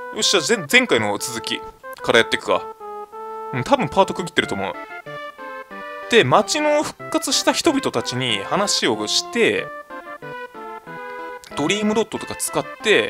よし、じゃあ前回の続きからやっていくか。多分パート区切ってると思う。で、街の復活した人々たちに話をして、ドリームロットとか使って、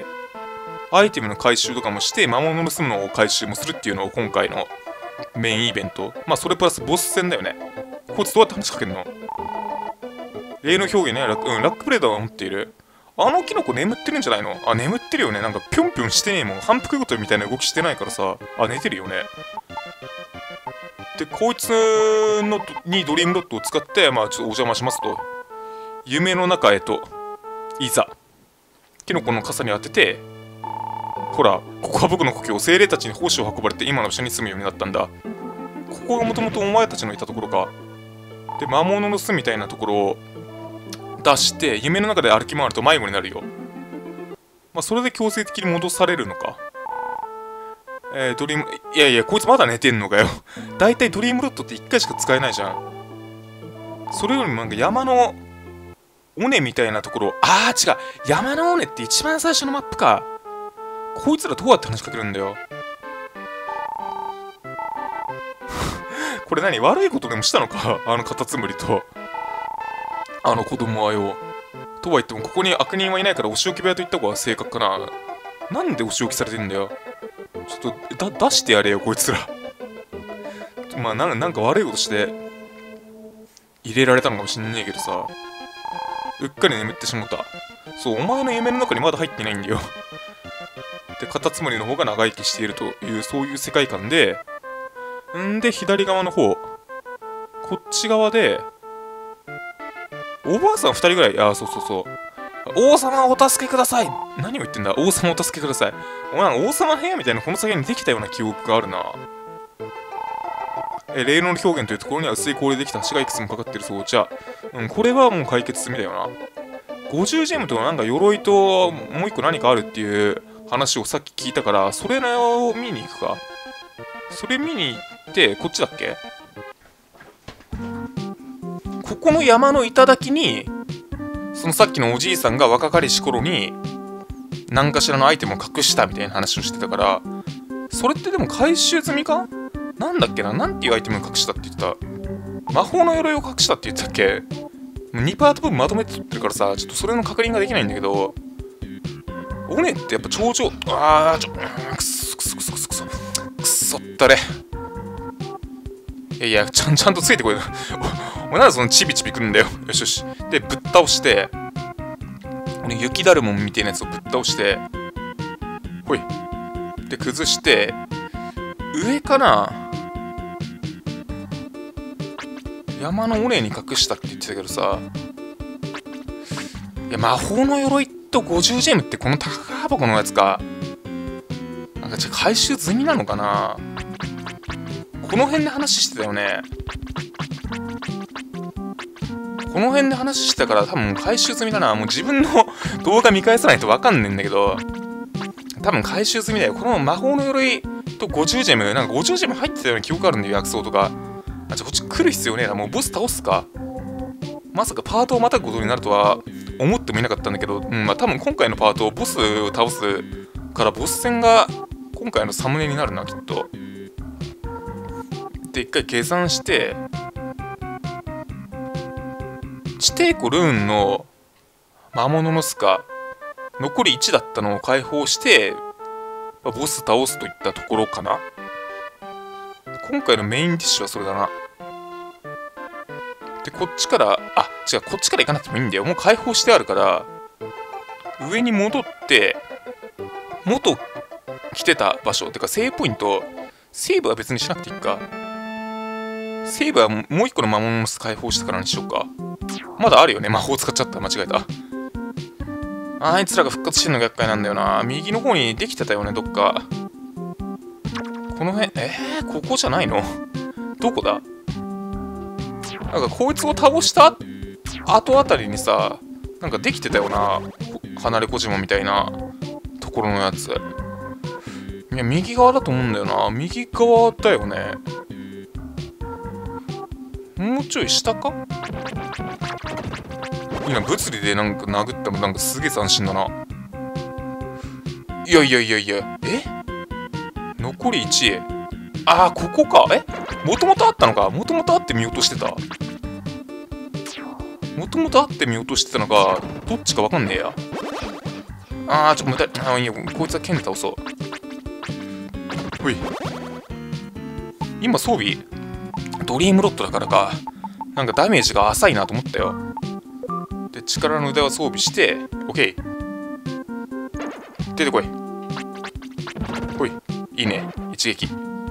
アイテムの回収とかもして、魔物盗むのを回収もするっていうのを今回のメインイベント。まあ、それプラスボス戦だよね。こいつどうやって話しかけるの？霊の表現ね、ラックブレーダーは持っている。あのキノコ眠ってるんじゃないの？あ、眠ってるよね。なんかぴょんぴょんしてねえもん。反復ごとみたいな動きしてないからさ。あ、寝てるよね。で、こいつにドリームロットを使って、まあちょっとお邪魔しますと。夢の中へと、いざ。キノコの傘に当てて、ほら、ここは僕の故郷、精霊たちに胞子を運ばれて今の場所に住むようになったんだ。ここがもともとお前たちのいたところか。で、魔物の巣みたいなところを出して、夢の中で歩き回ると迷子になるよ。まあ、それで強制的に戻されるのか。ドリーム、いやいや、こいつまだ寝てんのかよ。だいたいドリームロットって1回しか使えないじゃん。それよりもなんか山の尾根みたいなところ、違う。山の尾根って一番最初のマップか。こいつらどうやって話しかけるんだよ。これ何？悪いことでもしたのか？あのカタツムリとあの子供はよ。とは言ってもここに悪人はいないからお仕置き部屋と言った方が正確かな。なんでお仕置きされてんだよ。ちょっと出してやれよこいつら。まあなんか悪いことして入れられたのかもしんねえけどさ。うっかり眠ってしまった。そう、お前の夢の中にまだ入ってないんだよ。で、カタツムリの方が長生きしているというそういう世界観で、で、左側の方、こっち側で、おばあさん2人ぐらい、そう。王様をお助けください。何を言ってんだ？王様をお助けください。なんか王様部屋みたいなこの先にできたような記憶があるな。霊能表現というところには薄い氷でできた橋がいくつもかかってるそうじゃ。これはもう解決済みだよな。50ジェムとなんか鎧ともう一個何かあるっていう話をさっき聞いたから、それを見に行くか。それ見に行って、こっちだっけ？ここの山の頂に、そのさっきのおじいさんが若かりし頃に何かしらのアイテムを隠したみたいな話をしてたから、それってでも回収済みか？なんだっけな？なんていうアイテムを隠したって言ってた？魔法の鎧を隠したって言ってたっけ？2パート分まとめて撮ってるからさ、ちょっとそれの確認ができないんだけど、尾根ってやっぱ頂上、くそったれ。いや、ちゃんとついてこい。お前なんでそのチビチビくんだよ。よし。で、ぶっ倒して、俺雪だるまみたいなやつをぶっ倒して、ほい。で、崩して、上かな？山の尾根に隠したって言ってたけどさ、いや、魔法の鎧と50ジェムってこの宝箱のやつか。なんかじゃあ回収済みなのかな？この辺で話してたよね。この辺で話してたから多分回収済みだな。もう自分の動画見返さないとわかんねえんだけど、多分回収済みだよ。この魔法の鎧と50ジェム、なんか50ジェム入ってたような記憶あるんだよ、薬草とか。じゃあこっち来る必要ねえな。もうボス倒すか。まさかパートをまたぐことになるとは思ってもいなかったんだけど、まあ多分今回のパート、ボスを倒すからボス戦が今回のサムネになるな、きっと。で、一回下山して、地底湖ルーンの魔物の巣か、残り1だったのを解放して、ボス倒すといったところかな。今回のメインディッシュはそれだな。で、こっちから、こっちから行かなくてもいいんだよ。もう解放してあるから、上に戻って、元来てた場所、てかセーブポイント、セーブは別にしなくていいか。セーブはもう一個の魔物の巣解放してからにしようか。まだあるよね。魔法使っちゃった。間違えた。あいつらが復活してんのが厄介なんだよな。右の方にできてたよね、どっか。この辺、ここじゃないの？どこだ？なんかこいつを倒した後あたりにさ、なんかできてたよな。離れ小島みたいなところのやつ。いや、右側だと思うんだよな。右側だよね。もうちょい下か？今物理でなんか殴ったのなんかすげえ斬新だな。いや、 残り1。ああ、ここか。もともとあったのか。もともとあって見落としてた。もともとあって見落としてたのか、どっちかわかんねえや。ああ、ちょっと待って。ああ、いいよ。こいつは剣で倒そう。ほい。今装備、ドリームロッドだからか。なんかダメージが浅いなと思ったよ。で、力の腕は装備して、オッケー。出てこい。ほい。いいね。一撃。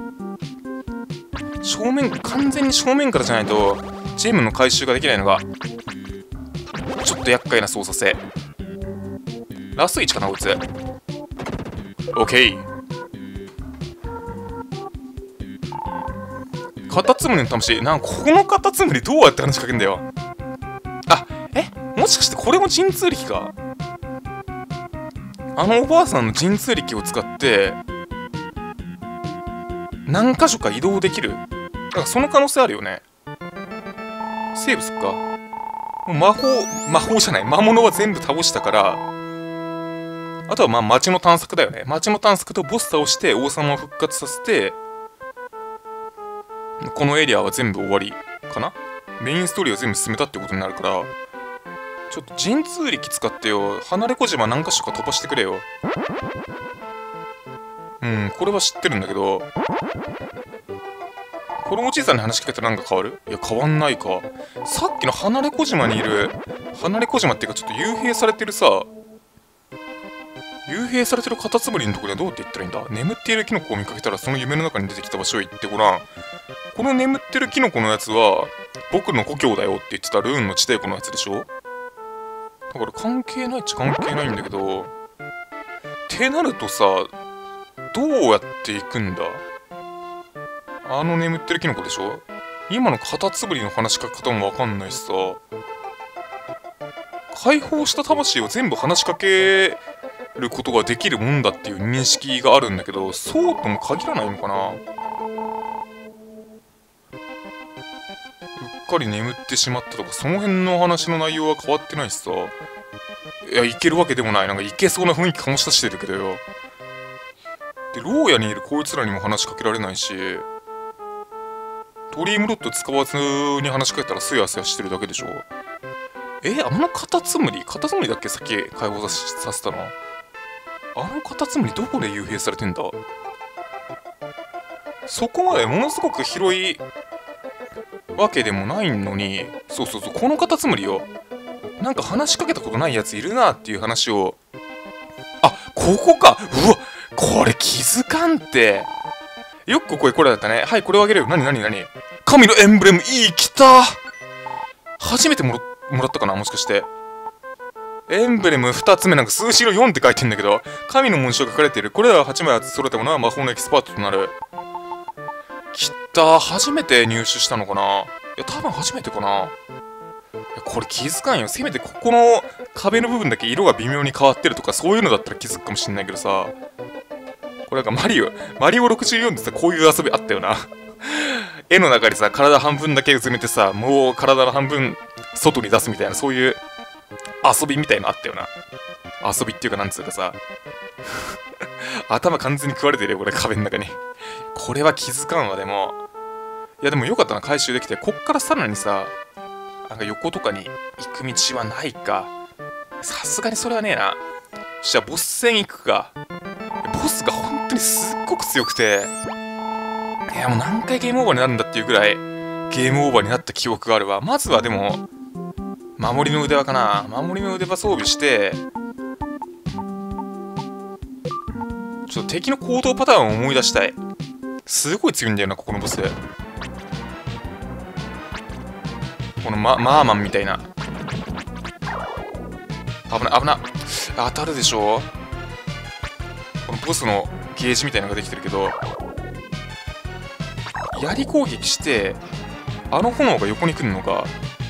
正面、完全に正面からじゃないと、ジェムの回収ができないのが、ちょっと厄介な操作性。ラスト1かな、こいつ。オッケー。カタツムリの魂。このカタツムリどうやって話しかけんだよ。あ、もしかしてこれも神通力か。あのおばあさんの神通力を使って何箇所か移動できる。だからその可能性あるよね。セーブすっか。もう魔法じゃない、魔物は全部倒したから、あとはまあ街の探索だよね。街の探索とボス倒して王様を復活させて、このエリアは全部終わりかな。メインストーリーを全部進めたってことになるから、ちょっと神通力使ってよ。離れ小島何か所か飛ばしてくれよ。これは知ってるんだけど、このおじいさんに話しかけたらなんか変わる？いや、変わんないか。さっきの離れ小島にいる、離れ小島っていうかちょっと幽閉されてるさ、幽閉されてるカタツムリのところにはどうやって行ったらいいんだ？眠っているキノコを見かけたらその夢の中に出てきた場所へ行ってごらん。この眠ってるキノコのやつは僕の故郷だよって言ってたルーンの地底湖のやつでしょ？だから関係ないっちゃ関係ないんだけど、ってなるとさ、どうやって行くんだ？あの眠ってるキノコでしょ？今のカタツムリの話しかけ方もわかんないしさ、解放した魂を全部話しかけることができるもんだっていう認識があるんだけど、そうとも限らないのかな。うっかり眠ってしまったとか、その辺の話の内容は変わってないしさ、いや、いけるわけでもない。なんかいけそうな雰囲気醸し出してるけどよ。で、牢屋にいるこいつらにも話しかけられないし、ドリームロッド使わずに話しかけたらすやすやしてるだけでしょ。あのカタツムリだっけ、さっき解放させたの。あのカタツムリどこで幽閉されてんだ？そこまでものすごく広いわけでもないのに、そう、このカタツムリよ。なんか話しかけたことないやついるなっていう話を。あ、ここか。うわ、これ気づかんって。よくこれだったね。はい、これをあげるよ。なに神のエンブレム、来た。初めてもらったかな、もしかして。エンブレム2つ目、なんか数字の4って書いてんだけど、神の紋章が書かれている。これら8枚揃えたものは魔法のエキスパートとなる。きったー。初めて入手したのかな。いや、多分初めてかな。いや、これ気づかんよ。せめてここの壁の部分だけ色が微妙に変わってるとか、そういうのだったら気づくかもしんないけどさ。これなんかマリオ64でさ、こういう遊びあったよな。絵の中にさ、体半分だけ埋めてさ、もう体の半分外に出すみたいな、そういう遊びみたいのあったよな。遊びっていうかなんつうかさ。頭完全に食われてるよ、これ壁の中に。これは気づかんわ、でも。いや、でもよかったな、回収できて。こっからさらにさ、なんか横とかに行く道はないか。さすがにそれはねえな。じゃあボス戦行くか。ボスが本当にすっごく強くて、いやもう何回ゲームオーバーになるんだっていうぐらいゲームオーバーになった記憶があるわ。まずはでも守りの腕輪かな。守りの腕輪装備して、ちょっと敵の行動パターンを思い出したい。すごい強いんだよな、ここのボス。このマーマンみたいな。危ない。当たるでしょ。このボスのゲージみたいなのができてるけど、槍攻撃してあの炎が横に来るのか。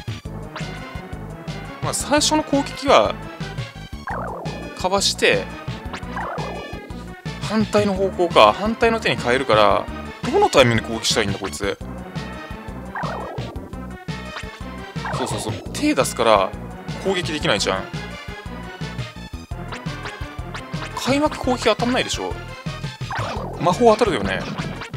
まあ最初の攻撃はかわして反対の方向か、反対の手に変えるから、どのタイミングで攻撃したいんだこいつ。そう手出すから攻撃できないじゃん。開幕攻撃当たんないでしょ。 魔法当たるよね。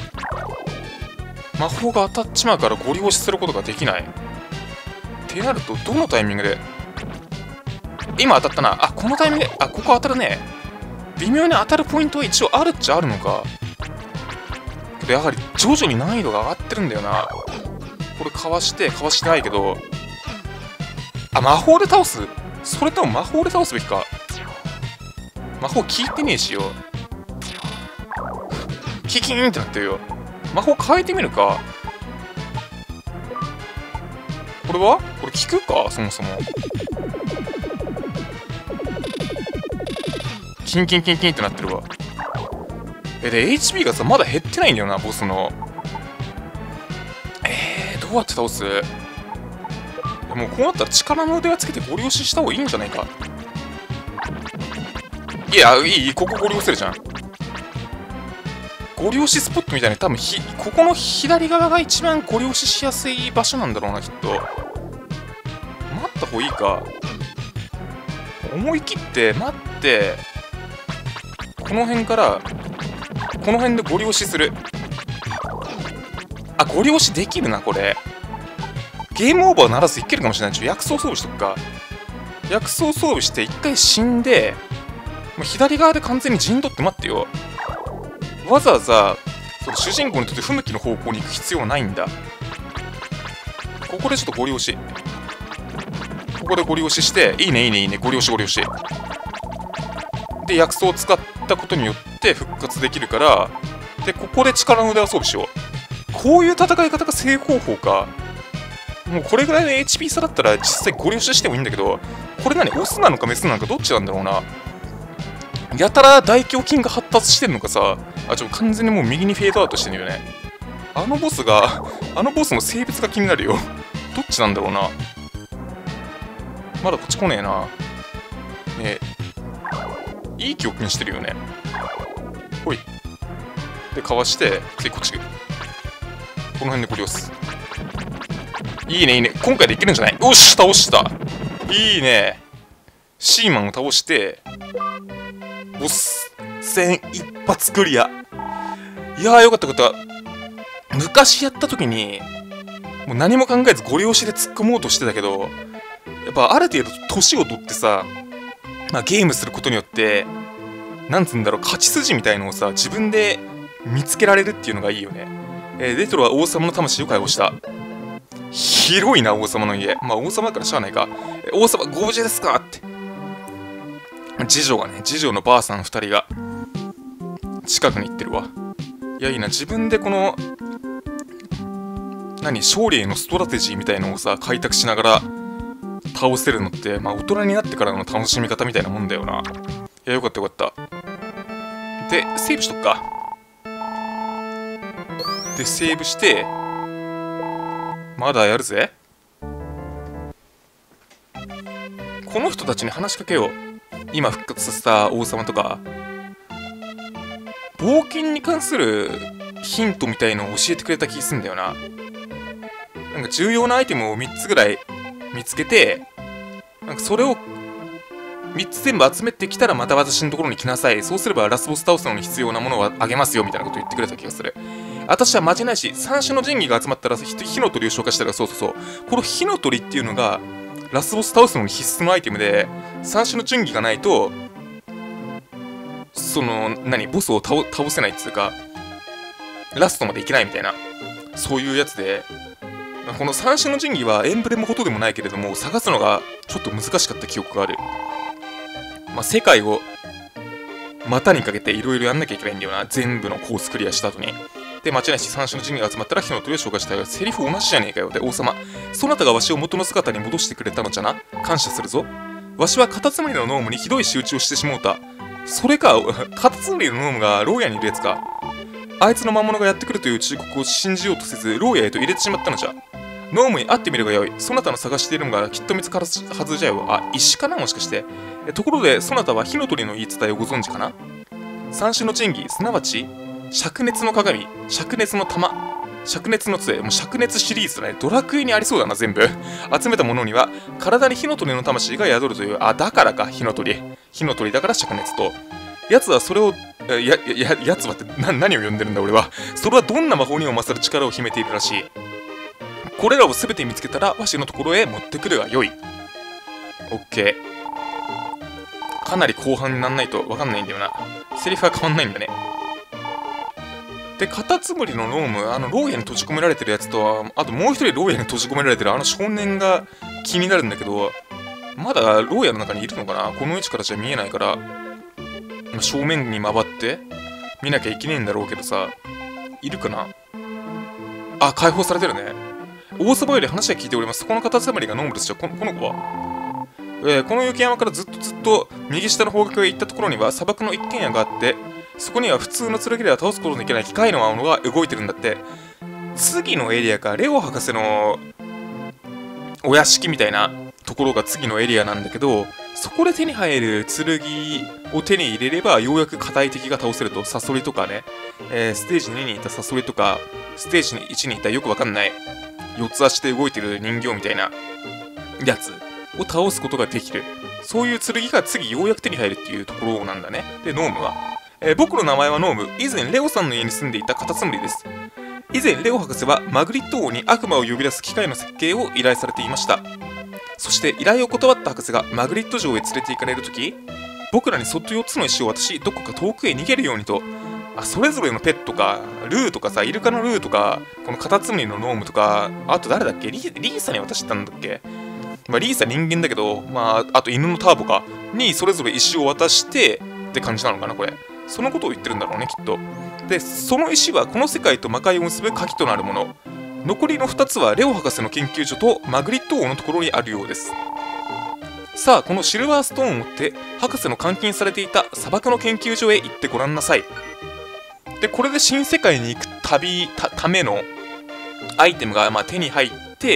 魔法が当たっちまうからゴリ押しすることができない。ってなると、どのタイミングで。今当たったな。あ、このタイミングで。あ、ここ当たるね。微妙に当たるポイントは一応あるっちゃあるのか。けどやはり徐々に難易度が上がってるんだよな。これかわしてないけど。あ、魔法で倒す？それとも魔法で倒すべきか。魔法効いてねえしよ。キキーンってなってるよ。魔法変えてみるか。これはこれ効くかそもそも。キンキンキンキンってなってるわ。で、HP がさ、まだ減ってないんだよな、ボスの。どうやって倒す？もうこうなったら力の腕輪つけてゴリ押しした方がいいんじゃないか。いや、いい、ここゴリ押せるじゃん。ゴリ押しスポットみたいに多分ここの左側が一番ゴリ押ししやすい場所なんだろうな、きっと。待った方がいいか。思い切って待って、この辺からこの辺でゴリ押しする。あ、ゴリ押しできるな、これ。ゲームオーバーならずいけるかもしれない。薬草装備しとくか。薬草装備して一回死んで、もう左側で完全に陣取って待ってよ。わざわざその主人公にとって不向きの方向に行く必要はないんだ。ここでちょっとゴリ押し。ここでゴリ押しして、いいねいいねいいね、ゴリ押しゴリ押し。で、薬草を使ったことによって復活できるから、で、ここで力の腕を装備しよう。こういう戦い方が正方法か。もうこれぐらいの HP 差だったら実際ゴリ押ししてもいいんだけど、これ何オスなのかメスなのかどっちなんだろうな。やたら大胸筋が発達してんのかさ、完全にもう右にフェードアウトしてるよね。あのボスの性別が気になるよ。どっちなんだろうな。まだこっち来ねえな。ねえ、いい記憶にしてるよね。ほい。で、かわして、次こっち。この辺でゴリ押す。いいねいいね。今回でいけるんじゃない？よし、倒した。いいね。シーマンを倒して、ボス戦一発クリア。いやーよかったよかった。昔やった時にもう何も考えずゴリ押しで突っ込もうとしてたけど、やっぱある程度年を取ってさ、ゲームすることによってなんつうんだろう、勝ち筋みたいのをさ自分で見つけられるっていうのがいいよね。レトロは王様の魂を解放した。広いな王様の家。まあ王様だからしゃあないか。王様ご無事ですかって。次女のばあさん2人が近くに行ってるわ。いやいいな、自分でこの勝利へのストラテジーみたいのをさ開拓しながら倒せるのって、大人になってからの楽しみ方みたいなもんだよな。いやよかったよかった。でセーブしとくか。でセーブしてまだやるぜ。この人たちに話しかけよう。今復活させた王様とか冒険に関するヒントみたいのを教えてくれた気すんだよな。なんか重要なアイテムを3つぐらい見つけて、なんかそれを3つ全部集めてきたらまた私のところに来なさい。そうすればラスボス倒すのに必要なものをあげますよみたいなこと言ってくれた気がする。私は間違いないし、三種の神器が集まったら火の鳥を消化したら、そう。この火の鳥っていうのがラスボス倒すのに必須のアイテムで、三種の神器がないとボスを倒せないっつうかラストまでいけないみたいな、そういうやつで、この三種の神器はエンブレムほどでもないけれども探すのがちょっと難しかった記憶がある。世界を股にかけていろいろやんなきゃいけないんだよな、全部のコースクリアした後に。で間違いないし、三種の神器が集まったら火の鳥を消化したよ。セリフ同じじゃねえかよ。で王様、そなたがわしを元の姿に戻してくれたのじゃな。感謝するぞ。わしはカタツムリのノームにひどい仕打ちをしてしもうた。それか、カタツムリのノームが牢屋にいるやつか。あいつの魔物がやってくるという忠告を信じようとせず牢屋へと入れてしまったのじゃ。ノームに会ってみるがよい。そなたの探しているのがきっと見つかるはずじゃよ。あ、石かなもしかして。ところでそなたは火の鳥の言い伝えをご存知かな。三種の神器、すなわち灼熱の鏡、灼熱の玉、灼熱の杖、もう灼熱シリーズだね。ドラクエにありそうだな、全部。集めたものには、体に火の鳥の魂が宿るという、だからか、火の鳥だから灼熱と。奴はそれを、 やつはって何を呼んでるんだ俺は。それはどんな魔法にも勝る力を秘めているらしい。これらを全て見つけたらわしのところへ持ってくるがよい。オッケー。かなり後半になんないと分かんないんだよな。セリフは変わんないんだね。で、カタツムリのノーム、牢屋に閉じ込められてるやつと、あともう一人牢屋に閉じ込められてる少年が気になるんだけど、まだ牢屋の中にいるのかな。この位置からじゃ見えないから、正面に回って見なきゃいけねえんだろうけどさ、いるかな。あ、解放されてるね。王様より話は聞いております。このカタツムリがノームですよ。この子は、この雪山からずっと右下の方角へ行ったところには砂漠の一軒家があって、そこには普通の剣では倒すことのできない機械のものが動いてるんだって。次のエリアか、レオ博士のお屋敷みたいなところが次のエリアなんだけど、そこで手に入る剣を手に入れればようやく硬い敵が倒せると。サソリとかね、ステージ2にいたサソリとか、ステージ1にいたよくわかんない4つ足で動いてる人形みたいなやつを倒すことができる。そういう剣が次ようやく手に入るっていうところなんだね。で、ノームは、僕の名前はノーム。以前レオさんの家に住んでいたカタツムリです。以前レオ博士はマグリット王に悪魔を呼び出す機械の設計を依頼されていました。そして依頼を断った博士がマグリット城へ連れて行かれるとき、僕らにそっと4つの石を渡し、どこか遠くへ逃げるようにと。それぞれのペットか、ルーとかさ、イルカのルーとか、このカタツムリのノームとか、あと誰だっけ、リーサに渡したんだっけ。リーサ人間だけど、あと犬のターボかにそれぞれ石を渡してって感じなのかな、これ。そのことを言ってるんだろうね、きっと。で、その石はこの世界と魔界を結ぶ鍵となるもの。残りの2つはレオ博士の研究所とマグリット王のところにあるようです。さあ、このシルバーストーンを持って博士の監禁されていた砂漠の研究所へ行ってごらんなさい。で、これで新世界に行くためのアイテムが手に入って、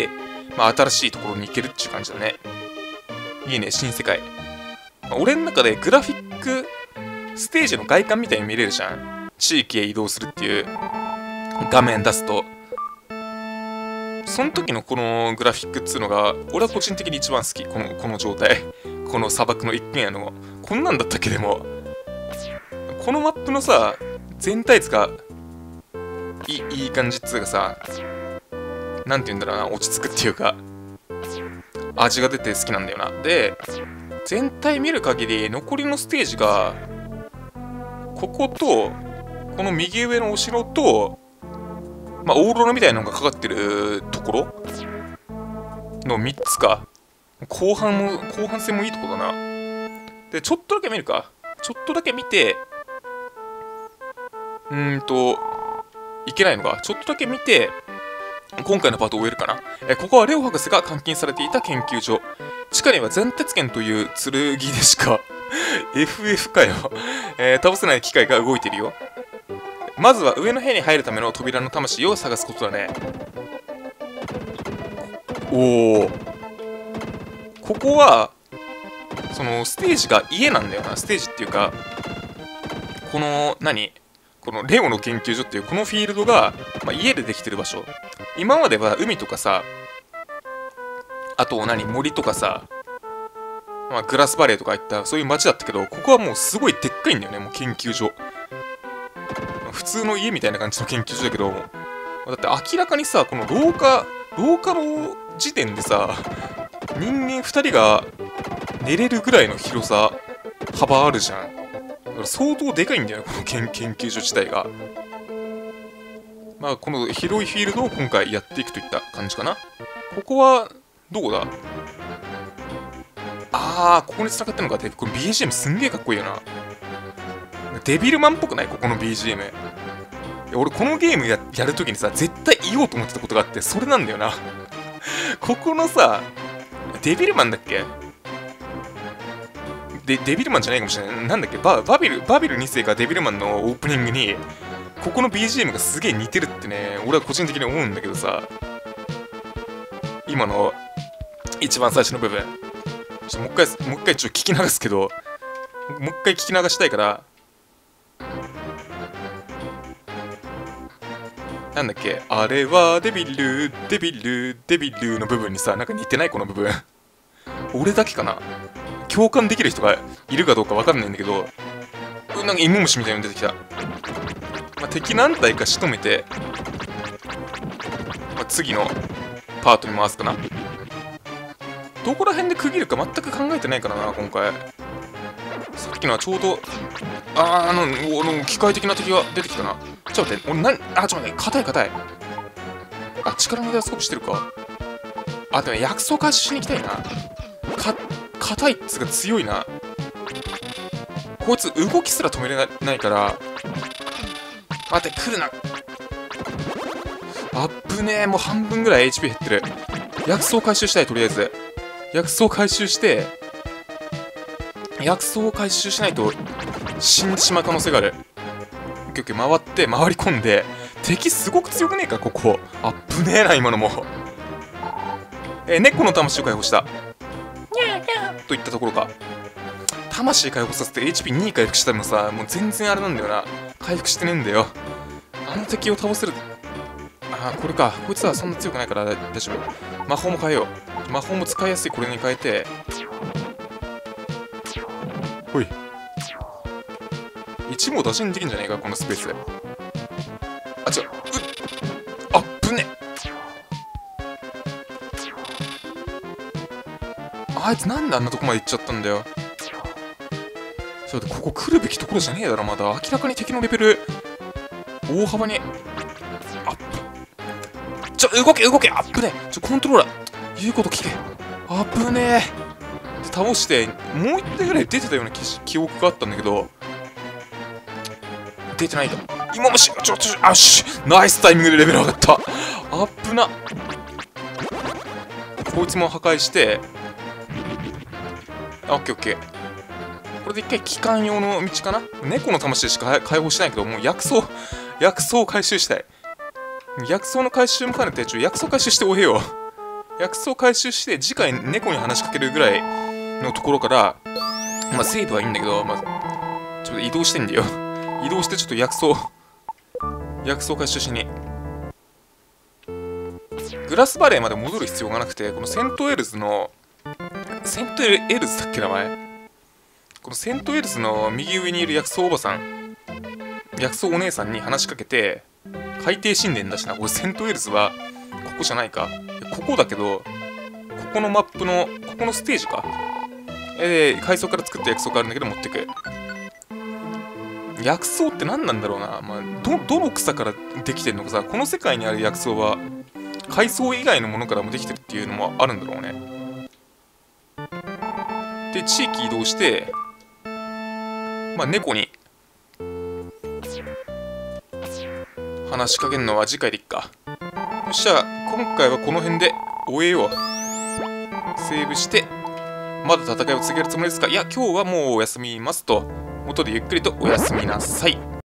新しいところに行けるっていう感じだね。いいね、新世界。俺の中でグラフィックステージの外観みたいに見れるじゃん。地域へ移動するっていう画面出すと。その時のこのグラフィックっつうのが、俺は個人的に一番好き。この状態。この砂漠の一軒家の。こんなんだったっけ、でも。このマップのさ、全体図がいい感じっつうかさ、なんて言うんだろうな、落ち着くっていうか、味が出て好きなんだよな。で、全体見る限り、残りのステージが、ここと、この右上のお城と、オーロラみたいなのがかかってるところの3つか。後半戦もいいとこだな。で、ちょっとだけ見るか。ちょっとだけ見て、いけないのか。ちょっとだけ見て、今回のパートを終えるかな。ここはレオ博士が監禁されていた研究所。地下には全鉄剣という剣でしかFF かよ倒せない機械が動いているよ。まずは上の部屋に入るための扉の魂を探すことだね。おお。ここは、そのステージが家なんだよな。ステージっていうか、このレオの研究所っていうこのフィールドが、家でできてる場所。今までは海とかさ、あと森とかさ、グラスバレーとかいったそういう街だったけど、ここはもうすごいでっかいんだよね、もう研究所。普通の家みたいな感じの研究所だけど、だって明らかにさ、この廊下の時点でさ、人間2人が寝れるぐらいの広さ、幅あるじゃん。だから相当でかいんだよね、この研究所自体が。この広いフィールドを今回やっていくといった感じかな。ここは、どこだ？ここに繋がってるのか。これ BGM すんげえかっこいいよな。デビルマンっぽくない？ここの BGM。俺このゲームやるときにさ、絶対言おうと思ってたことがあって、それなんだよな。ここのさ、デビルマンだっけ？デビルマンじゃないかもしれない。なんだっけ、バビル2世かデビルマンのオープニングに、ここの BGM がすげえ似てるってね、俺は個人的に思うんだけどさ、今の一番最初の部分、もう一回ちょっと聞き流すけど、もう一回聞き流したいから、なんだっけ、あれはデビルの部分にさ、なんか似てない？この部分。俺だけかな？共感できる人がいるかどうかわかんないんだけど、 なんか芋虫みたいなの出てきた。敵何体か仕留めて、次のパートに回すかな。どこら辺で区切るか全く考えてないからな、今回。さっきのはちょうど、機械的な敵が出てきたな。ちょっと待って、俺ちょっと待って、硬い。力の出スコープしてるか。でも薬草回収しに行きたいな。硬いっつうか強いな。こいつ動きすら止めれないから。待って、来るな。あっぶねえ、もう半分ぐらい HP 減ってる。薬草回収したい、とりあえず。薬草回収して、薬草を回収しないと死んでしまう可能性がある。オッケーオッケー、回って回り込んで、敵すごく強くねえか、ここ。あっぶねえな、今のも。猫の魂を解放した。といったところか。魂解放させて HP2 回復したのさ、もう全然あれなんだよな。回復してねえんだよ。あの敵を倒せる。これか。こいつはそんな強くないから大丈夫。魔法も変えよう。魔法も使いやすいこれに変えて。ほい。一網打尽できんじゃねえか、このスペース。違う。あっぶね。あいつなんであんなとこまで行っちゃったんだよ。ちょっとここ来るべきところじゃねえだろ、まだ。明らかに敵のレベル、大幅にアップ。動けアップね。コントローラー、言うこと聞け。アップねえ。倒して、もう一体ぐらい出てたような記憶があったんだけど、出てないと。今もし、ナイスタイミングでレベル上がった。アップな。こいつも破壊して、オッケー。これで一回機関用の道かな。猫の魂しか解放しないけど、もう薬草を回収したい。薬草の回収も兼ねて、薬草回収して終えよう。薬草回収して、次回猫に話しかけるぐらいのところから、セーブはいいんだけど、ちょっと移動してんだよ。移動してちょっと薬草回収しに。グラスバレーまで戻る必要がなくて、このセントエルズだっけ名前。このセントエルズの右上にいる薬草おばさん、薬草お姉さんに話しかけて、海底神殿だしな。これセントエルズはここじゃないか。ここだけど、ここのマップのここのステージか。海藻から作った薬草があるんだけど持ってく。薬草って何なんだろうな。どの草からできてるのかさ。この世界にある薬草は海藻以外のものからもできてるっていうのもあるんだろうね。で、地域移動して、猫に話しかけるのは次回でいっか。よっしゃ、今回はこの辺で終えよう。セーブして、まだ戦いを続けるつもりですか。いや、今日はもうお休みますと。元でゆっくりとおやすみなさい。